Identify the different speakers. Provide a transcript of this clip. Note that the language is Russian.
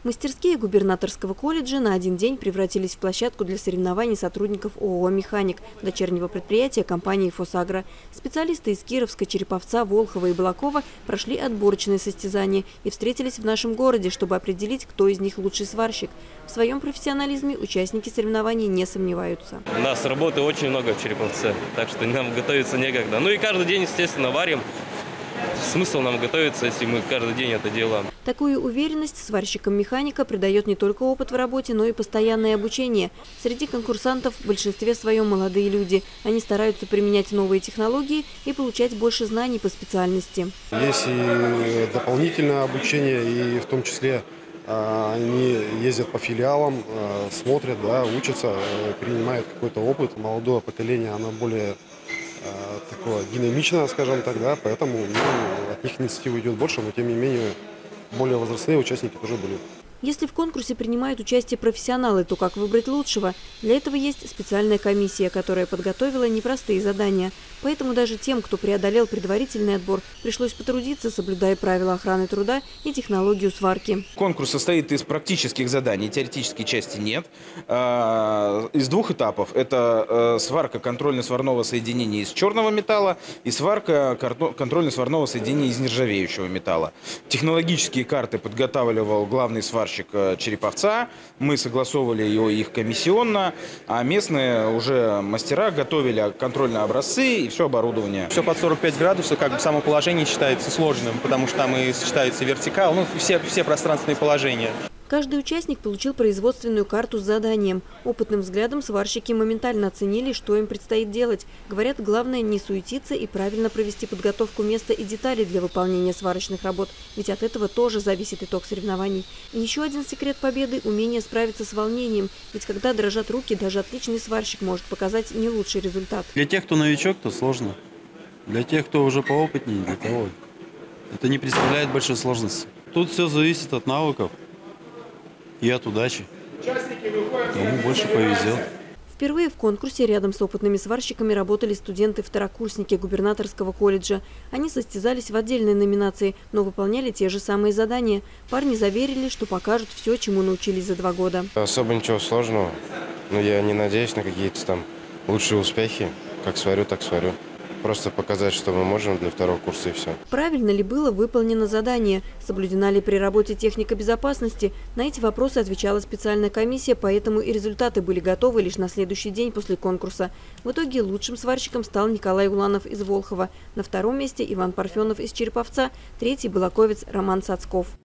Speaker 1: Мастерские губернаторского колледжа на один день превратились в площадку для соревнований сотрудников ООО «Механик», дочернего предприятия компании «Фосагро». Специалисты из Кировска, Череповца, Волхова и Балакова прошли отборочные состязания и встретились в нашем городе, чтобы определить, кто из них лучший сварщик. В своем профессионализме участники соревнований не сомневаются.
Speaker 2: У нас работы очень много в Череповце, так что нам готовиться некогда. Ну и каждый день, естественно, варим. Смысл нам готовиться, если мы каждый день это делаем.
Speaker 1: Такую уверенность сварщикам-механика придает не только опыт в работе, но и постоянное обучение. Среди конкурсантов в большинстве своем молодые люди. Они стараются применять новые технологии и получать больше знаний по специальности.
Speaker 3: Есть и дополнительное обучение, и в том числе они ездят по филиалам, смотрят, учатся, принимают какой-то опыт. Молодое поколение, оно более такое динамичное, скажем так, поэтому от них инициатива идет больше, но тем не менее более возрастные участники тоже были.
Speaker 1: Если в конкурсе принимают участие профессионалы, то как выбрать лучшего? Для этого есть специальная комиссия, которая подготовила непростые задания. Поэтому даже тем, кто преодолел предварительный отбор, пришлось потрудиться, соблюдая правила охраны труда и технологию сварки.
Speaker 4: Конкурс состоит из практических заданий, теоретической части нет. Из двух этапов. Это сварка контрольно-сварного соединения из черного металла и сварка контрольно-сварного соединения из нержавеющего металла. Технологические карты подготавливал главный сварщик Череповца. Мы согласовывали их комиссионно, а местные уже мастера готовили контрольные образцы и все оборудование.
Speaker 5: Все под 45 градусов, само положение считается сложным, потому что там и сочетается вертикал, все пространственные положения.
Speaker 1: Каждый участник получил производственную карту с заданием. Опытным взглядом сварщики моментально оценили, что им предстоит делать. Говорят, главное не суетиться и правильно провести подготовку места и деталей для выполнения сварочных работ. Ведь от этого тоже зависит итог соревнований. И еще один секрет победы – умение справиться с волнением. Ведь когда дрожат руки, даже отличный сварщик может показать не лучший результат.
Speaker 6: Для тех, кто новичок, то сложно. Для тех, кто уже поопытнее, для того это не представляет большой сложности. Тут все зависит от навыков и от удачи. Кому больше повезет.
Speaker 1: Впервые в конкурсе рядом с опытными сварщиками работали студенты-второкурсники губернаторского колледжа. Они состязались в отдельной номинации, но выполняли те же самые задания. Парни заверили, что покажут все, чему научились за 2 года.
Speaker 7: Особо ничего сложного, но я не надеюсь на какие-то там лучшие успехи. Как сварю, так сварю. Просто показать, что мы можем для 2-го курса и все.
Speaker 1: Правильно ли было выполнено задание? Соблюдена ли при работе техника безопасности? На эти вопросы отвечала специальная комиссия, поэтому и результаты были готовы лишь на следующий день после конкурса. В итоге лучшим сварщиком стал Николай Уланов из Волхова. На 2-м месте Иван Парфенов из Череповца, 3-й балаковец Роман Сацков.